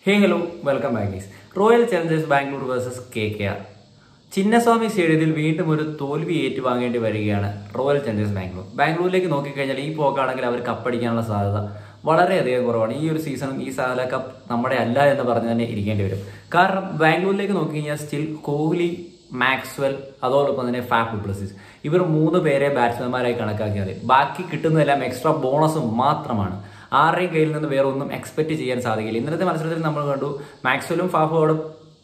Hey, hello, welcome back guys. Royal Challengers Bangalore vs KKR. Chinnaswamy സ്റ്റേഡിയത്തിൽ വീണ്ടും ഒരു തോൽവി ഏറ്റുവാങ്ങേണ്ടി വരികയാണ് റോയൽ ചലഞ്ചേഴ്സ് ബാംഗ്ലൂർ. ബാംഗ്ലൂരിലേക്ക് നോക്കിക്കഴിഞ്ഞാൽ ഈ പോക്കാണെങ്കിൽ അവർ കപ്പടിക്കാനുള്ള സാധ്യത വളരെയധികം കുറവാണ്. ഈ ഒരു സീസണും ഈ സാല കപ്പ് നമ്മുടെ അല്ല എന്ന് പറഞ്ഞ് തന്നെ ഇരിക്കേണ്ടി വരും. കാരണം ബാംഗ്ലൂരിലേക്ക് നോക്കിക്കഴിഞ്ഞാൽ സ്റ്റിൽ കോഹ്ലി, മാക്സ്വെൽ, അതോടൊപ്പം തന്നെ ഫാഫ് ഡു പ്ലസിസ്, ഇവർ 3 പേരെ ബാറ്റ്സ്മാൻമാരായി കണക്കാക്കിയാൽ ബാക്കി കിട്ടുന്നതെല്ലാം എക്സ്ട്രാ ബോണസും മാത്രമാണ്. ആരുടെയും കയ്യിൽ നിന്ന് വേറെ ഒന്നും എക്സ്പെക്ട് ചെയ്യാൻ സാധിക്കില്ല. ഇന്നത്തെ മത്സരത്തിൽ നമ്മൾ കണ്ടു മാക്സ്വെലും ഫാഫും അവിടെ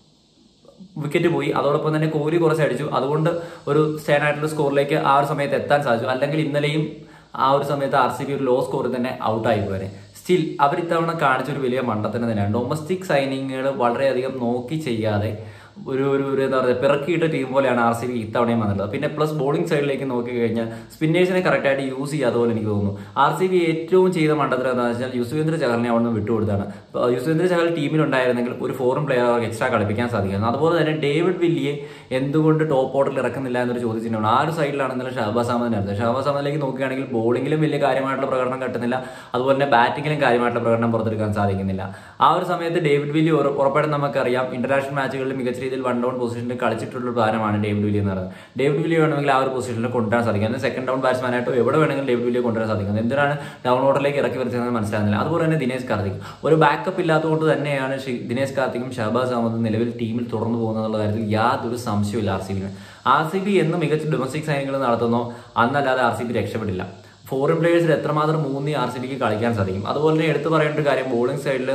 വിക്കറ്റ് പോയി, അതോടൊപ്പം തന്നെ കോഹ്ലി കുറച്ച് അടിച്ചു. അതുകൊണ്ട് ഒരു സ്റ്റേൺ ആയിട്ടുള്ള സ്കോറിലേക്ക് ആ ഒരു സമയത്ത് എത്താൻ സാധിച്ചു. അല്ലെങ്കിൽ ഇന്നലെയും ആ ഒരു സമയത്ത് RCB ഒരു ലോ സ്കോറിൽ തന്നെ ഔട്ടായി പോരെ. സ്റ്റിൽ അവർ ഇത്തവണ കാണിച്ചൊരു വലിയ മണ്ടത്തിന് തന്നെയാണ്. ഡൊമസ്റ്റിക് സൈനിങ്ങുകൾ വളരെയധികം നോക്കി ചെയ്യാതെ ഒരു എന്താ പറയുക പിറക്കിയിട്ട ടീം പോലെയാണ് RCB ഇത്തവണയും വന്നിട്ടുള്ളത്. പിന്നെ പ്ലസ് ബോളിംഗ് സൈഡിലേക്ക് നോക്കി കഴിഞ്ഞാൽ സ്പിന്നേഴ്സിനെ കറക്റ്റായിട്ട് യൂസ് ചെയ്യാതെ പോലെ എനിക്ക് തോന്നുന്നു. RCB ഏറ്റവും ചെയ്ത മണ്ടത്തരം എന്താണെന്ന് വെച്ചാൽ യുസ്വേന്ദ്ര ചഹലിനെ അവിടെ നിന്ന് വിട്ടുകൊടുത്താണ്. യുസ്വേന്ദ്ര ചഹൽ ടീമിലുണ്ടായിരുന്നെങ്കിൽ ഒരു ഫോറിൻ പ്ലെയർ അവർക്ക് എക്സ്ട്രാ കളിപ്പിക്കാൻ സാധിക്കുന്നു. അതുപോലെ തന്നെ ഡേവിഡ് വില്ലിയെ എന്തുകൊണ്ട് ടോപ്പ് ഓർഡറിൽ ഇറക്കുന്നില്ല എന്നൊരു ചോദ്യത്തിനാണ്. ആ ഒരു സൈഡിലാണെങ്കിലും ഷഹബാസ് അഹമ്മദിനായിരുന്നു. ഷഹബാസ് അഹമ്മദിലേക്ക് നോക്കുകയാണെങ്കിൽ ബോളിങ്ങിലും വലിയ കാര്യമായിട്ടുള്ള പ്രകടനം കിട്ടുന്നില്ല, അതുപോലെ തന്നെ ബാറ്റിങ്ങിലും കാര്യമായിട്ടുള്ള പ്രകടനം പുറത്തെടുക്കാൻ സാധിക്കുന്നില്ല. ആ ഒരു സമയത്ത് ഡേവിഡ് വില്ലി ഉറപ്പായിട്ടും നമുക്കറിയാം ഇന്റർനാഷണൽ മാച്ചുകളിൽ മികച്ച രീതിയിൽ 1 ഡൗൺ പൊസിഷനിൽ കളിച്ചിട്ടുള്ള താരമാണ് ഡേവിഡ് വില്ലി എന്ന് പറയുന്നത്. ഡേവിഡ് വില്ലി വേണമെങ്കിൽ ആ ഒരു പൊസിഷനിൽ കൊണ്ടുവരാൻ സാധിക്കും. സെക്കൻഡ് ഡൗൺ ബാറ്റ്സ്മാനായിട്ടോ എവിടെ വേണമെങ്കിലും ഡേവിഡ് വില്ലിയെ കൊണ്ടുവരാൻ സാധിക്കുന്നത്. എന്തിനാണ് ഡൗൺ ഓർഡറിലേക്ക് ഇറക്കി വരുന്നത് മനസ്സിലാകുന്നില്ല. അതുപോലെ തന്നെ ദിനേശ് കാർത്തിക് ഒരു ബാക്കപ്പ് ഇല്ലാത്തതുകൊണ്ട് തന്നെയാണ് ദിനേശ് കാർത്തിക്കും ഷഹബാസ് അഹമ്മദും നിലവിൽ ടീമിൽ തുടർന്നു പോകുന്നുള്ള കാര്യത്തിൽ യാതൊരു സംശയമില്ല. RCB എന്ന് മികച്ച ഡൊമസ്റ്റിക് സൈനികൾ നടത്തുന്നോ അന്നല്ലാതെ RCB രക്ഷപ്പെട്ടില്ല. ഫോറിൻ പ്ലേയേഴ്സിൽ എത്രമാത്രം മൂന്നി RCBക്ക് കളിക്കാൻ സാധിക്കും. അതുപോലെ തന്നെ എടുത്തു പറയേണ്ട ഒരു കാര്യം, ബോളിംഗ് സൈഡിൽ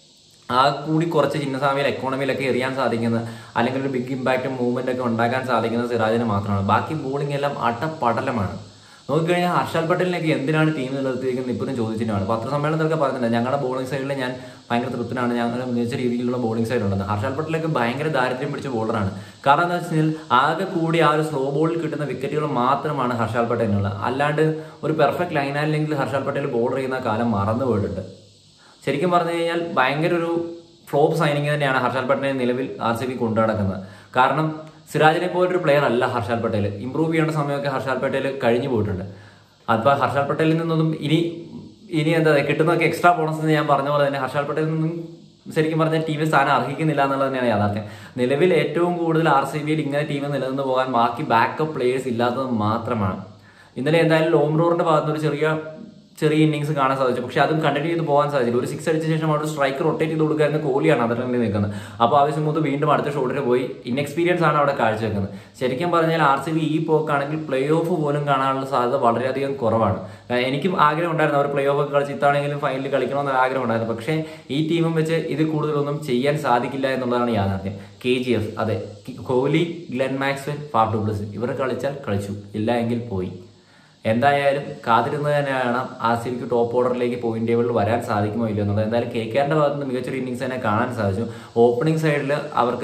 ആ കൂടി കുറച്ച് ചിന്നസ്വാമിയിൽ എക്കോണമിയിലൊക്കെ എറിയാൻ സാധിക്കുന്നത് അല്ലെങ്കിൽ ഒരു ബിഗ് ഇമ്പാക്റ്റും മൂവ്മെന്റ് ഒക്കെ ഉണ്ടാക്കാൻ സാധിക്കുന്നത് സിറാജിന് മാത്രമാണ്. ബാക്കി ബോളിംഗ് എല്ലാം അട്ടപ്പടലമാണ്. നോക്കിക്കഴിഞ്ഞാൽ ഹർഷാൽ പട്ടേലിനൊക്കെ എന്തിനാണ് ടീം നിലനിർത്തിയിരിക്കുന്നത് ഇപ്പോഴും ചോദിച്ചിട്ടാണ്. പത്രസമ്മേളനത്തിലൊക്കെ പറഞ്ഞിട്ടുണ്ട് ഞങ്ങളുടെ ബോളിംഗ് സൈഡിൽ ഞാൻ ഭയങ്കര തൃപ്തനാണ്, ഞങ്ങൾ മികച്ച രീതിയിലുള്ള ബോളിംഗ് സൈഡ് ഉണ്ടെന്ന്. ഹർഷാൽ പട്ടേലൊക്കെ ഭയങ്കര ദാരിദ്ര്യം പിടിച്ച ബോളറാണ്. കാരണം എന്താ വെച്ച് കഴിഞ്ഞാൽ ആകെ കൂടി ആ ഒരു സ്ലോ ബോളിൽ കിട്ടുന്ന വിക്കറ്റുകൾ മാത്രമാണ് ഹർഷാൽ പട്ടേലിനുള്ളത്. അല്ലാണ്ട് ഒരു പെർഫെക്റ്റ് ലൈനായില്ലെങ്കിൽ ഹർഷാൽ പട്ടേൽ ബോളർ ചെയ്യുന്ന കാലം മറന്നു പോയിട്ടുണ്ട്. ശരിക്കും പറഞ്ഞു കഴിഞ്ഞാൽ ഭയങ്കര ഒരു ഫ്ലോപ്പ് സൈനിങ് തന്നെയാണ് ഹർഷാൽ പട്ടേലിനെ നിലവിൽ RCB കൊണ്ടു നടക്കുന്നത്. കാരണം സിറാജിനെ പോലൊരു പ്ലെയർ അല്ല ഹർഷാൽ പട്ടേൽ. ഇമ്പ്രൂവ് ചെയ്യേണ്ട സമയമൊക്കെ ഹർഷാൽ പട്ടേൽ കഴിഞ്ഞു പോയിട്ടുണ്ട്. അപ്പോൾ ഹർഷാൽ പട്ടേലിൽ നിന്നൊന്നും ഇനി എന്താ കിട്ടുന്നതൊക്കെ എക്സ്ട്രാ ബോണസ് എന്ന് ഞാൻ പറഞ്ഞ പോലെ തന്നെ ഹർഷാൽ പട്ടേലിൽ നിന്നും ശരിക്കും പറഞ്ഞാൽ ടീമിൽ സ്ഥാനം അർഹിക്കുന്നില്ല എന്നുള്ളത് തന്നെയാണ് യാഥാർത്ഥ്യം. നിലവിൽ ഏറ്റവും കൂടുതൽ RCBയിൽ ഇങ്ങനെ ടീം നിലനിന്ന് പോകാൻ ബാക്കി ബാക്കപ്പ് പ്ലേയേഴ്സ് ഇല്ലാത്തത് മാത്രമാണ്. ഇന്നലെ എന്തായാലും ലോംറോറിന്റെ ഭാഗത്ത് ഒരു ചെറിയ ഇന്നിങ്സ് കാണാൻ സാധിച്ചു. പക്ഷെ അതും കണ്ടിന്യൂ ചെയ്ത് പോകാൻ സാധിച്ചില്ല. ഒരു 6 അടിച്ച ശേഷം അവിടെ സ്ട്രൈക്ക് റൊട്ടേറ്റ് ചെയ്ത് കൊടുക്കായിരുന്ന കോഹ്ലിയാണ് അതിൽ നിൽക്കുന്നത്. അപ്പോൾ ആവശ്യം മൂത്ത് വീണ്ടും അടുത്ത ഷോട്ടിന് പോയി ഇൻഎക്സ്പീരിയൻസ് ആണ് അവിടെ കാഴ്ചവെക്കുന്നത്. ശരിക്കും പറഞ്ഞാൽ RCB ഈ പോക്കാണെങ്കിൽ പ്ലേ ഓഫ് പോലും കാണാനുള്ള സാധ്യത വളരെയധികം കുറവാണ്. എനിക്കും ആഗ്രഹം ഉണ്ടായിരുന്നു അവർ പ്ലേ ഓഫ് ഒക്കെ കളിച്ച് ഇത്താണെങ്കിലും ഫൈനലിൽ കളിക്കണമെന്ന് ആഗ്രഹം ഉണ്ടായിരുന്നു. പക്ഷേ ഈ ടീമും വെച്ച് ഇത് കൂടുതലൊന്നും ചെയ്യാൻ സാധിക്കില്ല എന്നുള്ളതാണ് യാഥാർത്ഥ്യം. KGF അതെ, Kohli, Glenn Maxwell, Faf du Plessis ഇവർ കളിച്ചാൽ കളിച്ചു, ഇല്ല എങ്കിൽ പോയി. എന്തായാലും കാത്തിരുന്നത് തന്നെയാണ് RCBക്ക് ടോപ്പ് ഓർഡറിലേക്ക് പോയിന്റ് ടേബിളിൽ വരാൻ സാധിക്കുമോ ഇല്ലയോ എന്നുള്ളത്. എന്തായാലും KKRന്റെ ഭാഗത്ത് നിന്ന് മികച്ചൊരു ഇന്നിങ്സ് തന്നെ കാണാൻ സാധിച്ചു. ഓപ്പണിംഗ് സൈഡിൽ അവർക്ക്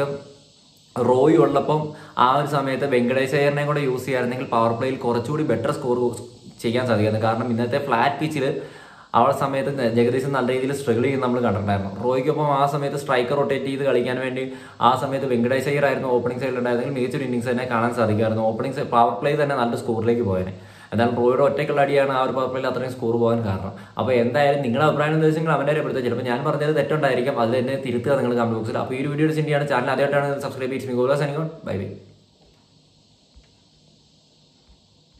റോയ് ഉള്ളപ്പം ആ ഒരു സമയത്ത് വെങ്കടേഷ് അയ്യറിനെ കൂടെ യൂസ് ചെയ്യാറുണ്ടെങ്കിൽ പവർ പ്ലേയിൽ കുറച്ചുകൂടി ബെറ്റർ സ്കോർ ചെയ്യാൻ സാധിക്കുന്നത്. കാരണം ഇന്നത്തെ ഫ്ലാറ്റ് പിച്ചിൽ ആ സമയത്ത് ജഗദീശൻ നല്ല രീതിയിൽ സ്ട്രഗിൾ ചെയ്യുന്ന നമ്മൾ കണ്ടിട്ടുണ്ടായിരുന്നു. റോയ്ക്കൊപ്പം ആ സമയത്ത് സ്ട്രൈക്കർ റൊട്ടേറ്റ് ചെയ്ത് കളിക്കാൻ വേണ്ടി ആ സമയത്ത് വെങ്കടേഷ് അയ്യർ ആയിരുന്നു ഓപ്പണിംഗ് സൈഡിൽ ഉണ്ടായിരുന്നെങ്കിൽ മികച്ചൊരു ഇന്നിങ്സ് തന്നെ കാണാൻ സാധിക്കുമായിരുന്നു. ഓപ്പണിംഗ് പവർ പ്ലേ തന്നെ നല്ല സ്കോറിലേക്ക് പോയേനെ. എന്നാൽ റോയുടെ ഒറ്റയ്ക്കുള്ള അടിയാണ് ആ ഒരു പവർ പ്ലേയിൽ അത്രയും സ്കോർ പോകാൻ കാരണം. അപ്പോൾ എന്തായാലും നിങ്ങളുടെ അഭിപ്രായം എന്താ വെച്ചാൽ അവൻ്റെ അറിയപ്പെടുത്തുക. ചിലപ്പോൾ ഞാൻ പറഞ്ഞത് തെറ്റുണ്ടായിരിക്കും, അത് തന്നെ തിരുത്തുക നിങ്ങൾ കമന്റ് ബോക്സിൽ. അപ്പോൾ ഈ ഒരു വീഡിയോ സെൻഡ് ചെയ്യാണ്. ചാനൽ ആദ്യമായിട്ടാണ് സബ്സ്ക്രൈബ് ചെയ്ത് ബൈ ബൈ.